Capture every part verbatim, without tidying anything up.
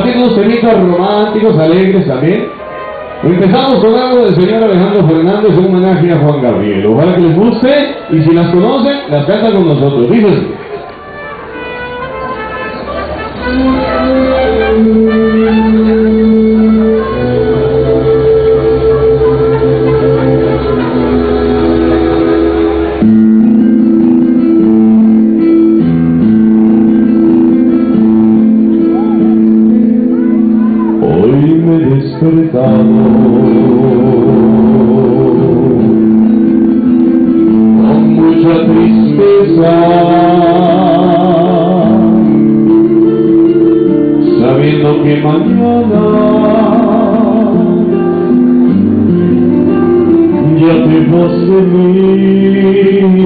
haciendo unos temitas románticos, alegres también. Empezamos con algo del señor Alejandro Fernández, un homenaje a Juan Gabriel. Ojalá que les guste, y si las conocen, las cantan con nosotros. Dice así. Despertado con mucha tristeza, sabiendo que mañana ya te vas de mí.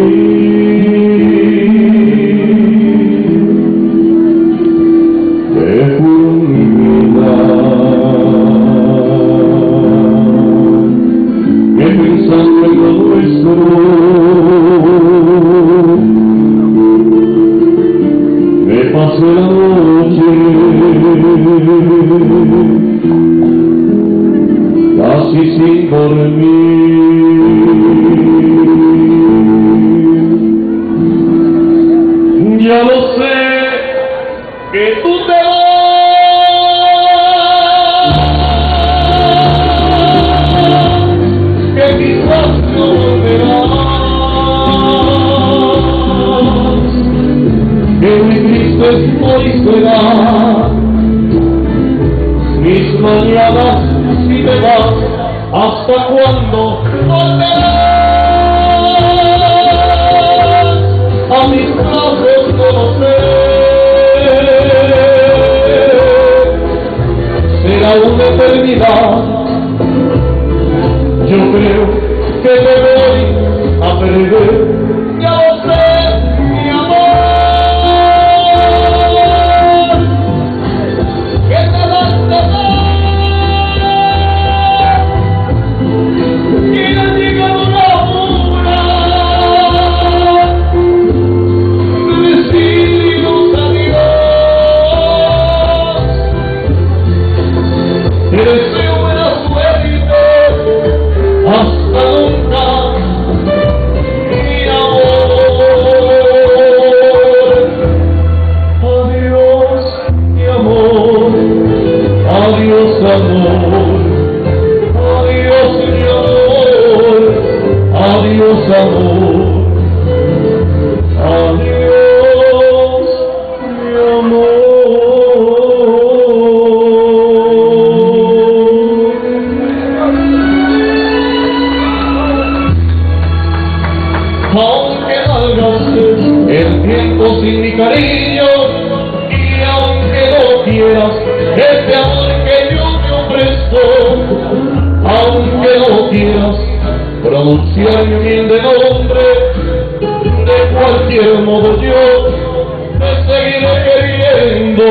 Te juro mi vida pensando en lo nuestro, me pasé la noche casi sin dormir. Ya lo sé que tú te vas, quizás no volverás, que muy triste estoy será mis mañanas si te vas. ¿Hasta cuándo volverás a mis brazos? No lo sé, será una eternidad. Yo creo que te voy a perder, ya lo sé, mi amor, que te vas a dar, y ha llegado la hora de decirnos adiós. Te deseo buena suerte, hasta nunca, mi amor. Adiós, mi amor. Adiós, amor. Adiós, mi amor. Adiós, amor. Adiós, mi amor. Aunque malgastes el tiempo sin mi cariño, y aunque no quieras este amor que yo te ofrezco, aunque no quieras pronunciar mi humilde nombre, de cualquier modo yo te seguiré queriendo.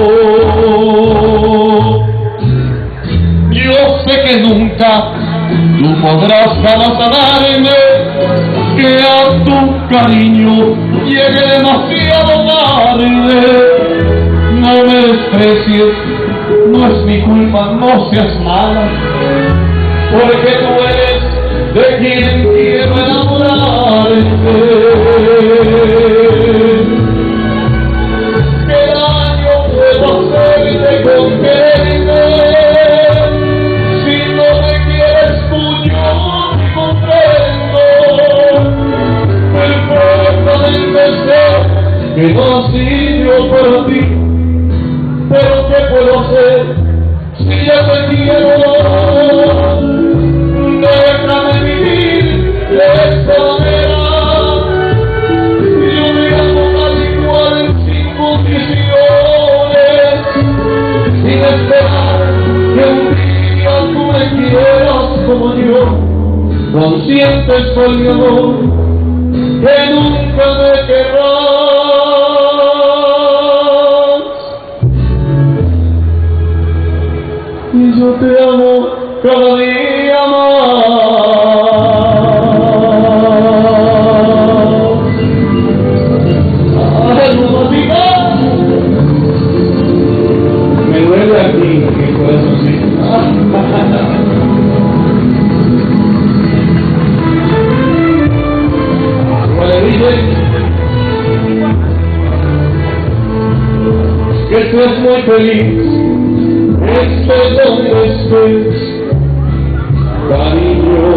Yo sé que nunca tú podrás jamás darme, que a tu cariño llegue demasiado tarde. No me desprecies, no es mi culpa, no seas mala, porque tú eres de quien quiero enamorarte. ¿Qué daño puedo hacerte con quererte? Si no me quieres tú, yo te comprendo perfectamente, sé que no nací yo para ti, pero ¿qué puedo hacer si ya te quiero? Déjame vivir de esta manera, yo me amo tal y cual, sin condiciones, sin esperar que un día tú me quieras como yo. Consciente soy, mi amor, que nunca me querrás, y yo te amo cada día más. Ay, no me digas, me mi corazoncito. Vale, dice que seas muy feliz, estés donde estés, cariño.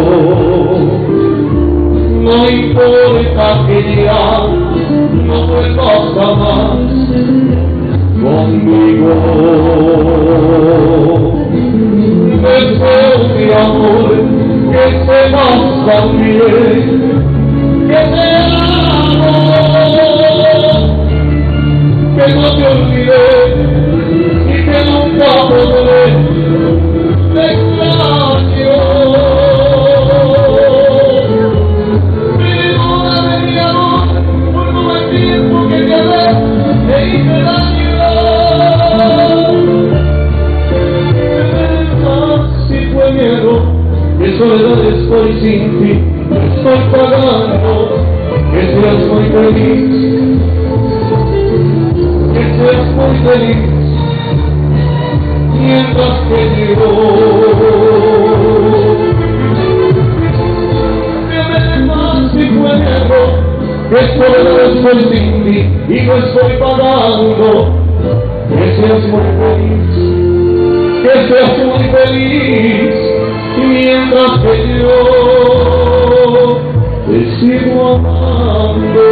No importa que ya no vuelvas jamás conmigo. Deseo mi amor que sepas también que te amo, que no te olvidé y que nunca podré. Te extraño. Perdóname mi amor por todo el tiempo que te amé, te hice daño. Si fue mi error, que soledad estoy sin ti, estoy pagando. Que seas muy feliz, que seas muy feliz, mientras que yo te amé más. Si fue mi error, que soledad estoy sin ti y no estoy pagando. Que seas muy feliz, que seas muy feliz, mientras que yo te sigo amando.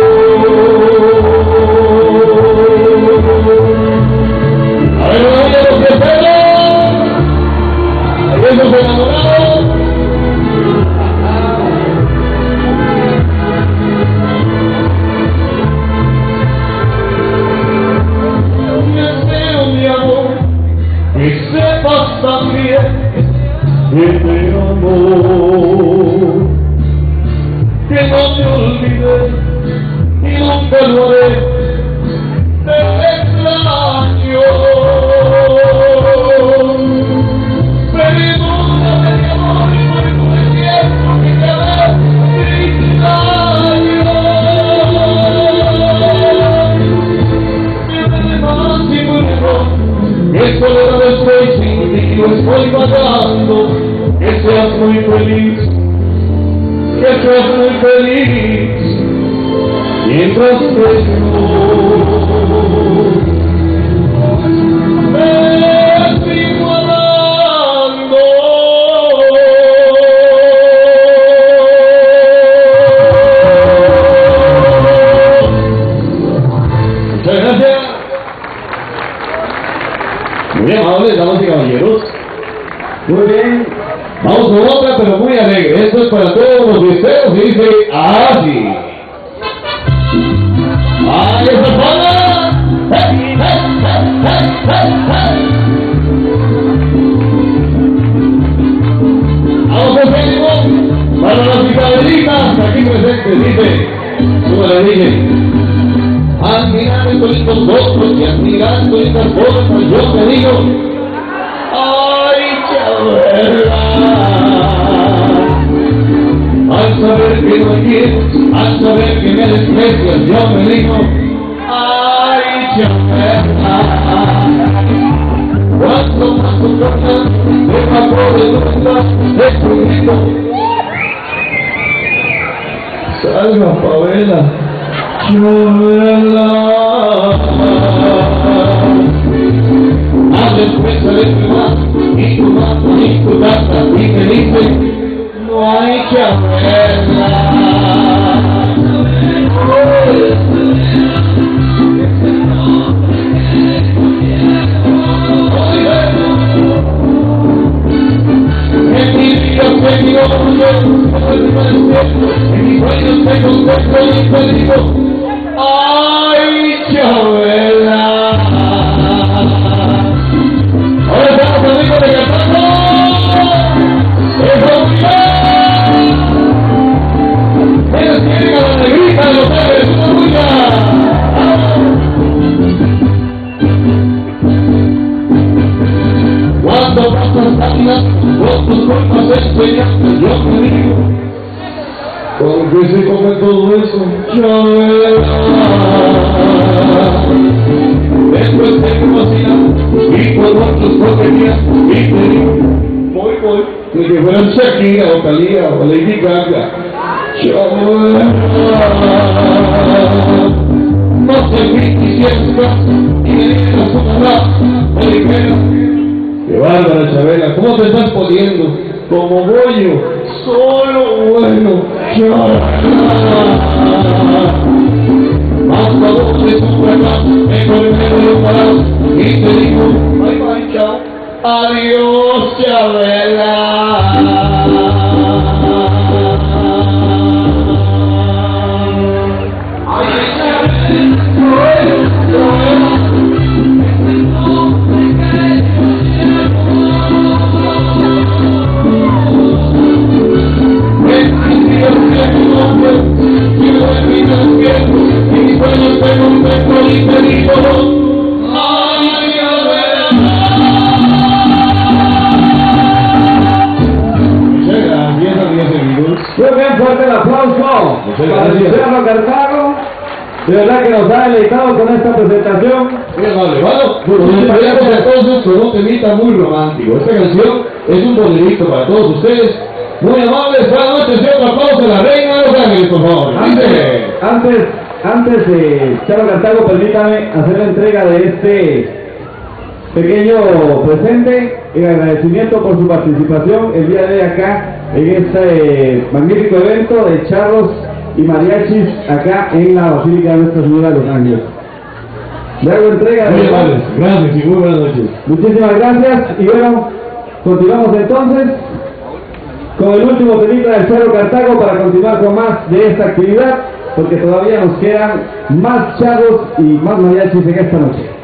A ver, no hay los que pegan, hay esos enamorados. Deseo mi amor que sepas también que te amo, que no te olvidé y nunca lo haré. Te extraño. Perdóname mi amor por todo el tiempo que te amé, te hice daño. Me amé más y fue un error, que soledad estoy sin ti, lo estoy pagando. Que seas muy feliz, que seas muy feliz, mientras que yo me sigo amando. Muchas gracias. Muy amables, damas y caballeros. Muy bien. Vamos con otra, pero muy alegre. Esto es para todos los fiesteros y dice así. ¡Ay, esa palma! ¡Hey, hey, hey, hey, hey, hey! Vamos a hacer para las picaderitas aquí presentes, dice. Súbale, dice. Admirar estos lindos ojos y admirar estos lindas formas, yo te digo. ¡Ay, Chabela! Al saber que no quieres, al saber que me desprecias, yo me digo, ay, Chabela. Cuanto más soportas, de favor de tu verdad, de tu grito. Salga, Pavela, Chabela. Después de tu mano, y tu mano, y tu casa, y me dice, no hay que hacerla. En mis días me digo, en mis sueños me contemplo y te digo, ay, Chabela. Ahora estamos amigos de cantando. ¡Eso muy bien! Ellos tienen a la negrita de los árboles, una bulla. Cuando pasas lágrimas, con tus cuerpos enseñando, yo te digo, ¿con qué se come todo eso? Chabela. Después te cocina y por otro pequeña y te digo, voy, voy, ni que fueran Shakira o Thalía o Lady Gaga. Yo no sé mi quisiera y me dijeron a su mamá, me dijeron, qué bárbara Chabela, ¿cómo te estás poniendo? Como bollo, solo bueno, más favor de su verdad, me colmeo para y te digo, bye bye, chao, adiós, Chabela. Muy bien, fuerte el aplauso para el Cerro Cartago. De verdad que nos ha deleitado con esta presentación. Muy amable, bueno, nos despedimos entonces con un temita muy romántico. Esta canción es un bolerito para todos ustedes. Muy amables, buenas noches, y otro aplauso a la reina de Los Ángeles, por favor. Antes, antes, antes de Cerro Cartago, permítame hacer la entrega de este pequeño presente en agradecimiento por su participación el día de hoy acá en este magnífico evento de charros y mariachis acá en la Basílica de Nuestra Señora de Los Ángeles. Le hago entrega de... Muy amables, gracias y muy buenas noches. Muchísimas gracias y bueno, continuamos entonces con el último temita del Cerro Cartago para continuar con más de esta actividad porque todavía nos quedan más charros y más mariachis en esta noche.